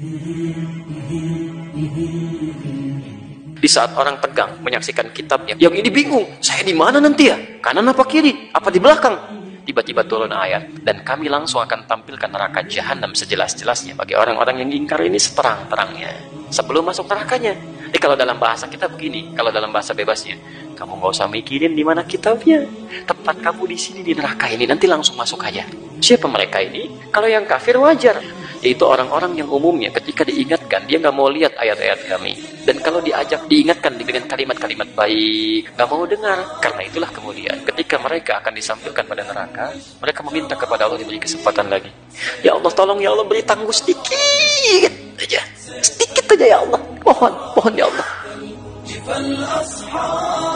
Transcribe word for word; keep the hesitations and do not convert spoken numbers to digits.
Di saat orang tegang menyaksikan kitabnya, yang ini bingung, saya di mana nanti ya? Kanan apa kiri? Apa di belakang? Tiba-tiba turun ayat, dan kami langsung akan tampilkan neraka jahanam sejelas-jelasnya bagi orang-orang yang ingkar ini seterang-terangnya sebelum masuk nerakanya. Jadi kalau dalam bahasa kita begini, kalau dalam bahasa bebasnya, kamu nggak usah mikirin di mana kitabnya, tempat kamu di sini di neraka ini, nanti langsung masuk aja. Siapa mereka ini? Kalau yang kafir wajar, yaitu orang-orang yang umumnya ketika diingatkan dia nggak mau lihat ayat-ayat kami, dan kalau diajak diingatkan dengan kalimat-kalimat baik nggak mau dengar. Karena itulah kemudian ketika mereka akan disampaikan pada neraka, mereka meminta kepada Allah diberi kesempatan lagi. Ya Allah, tolong ya Allah, beri tangguh sedikit aja, sedikit aja ya Allah, mohon, mohon ya Allah.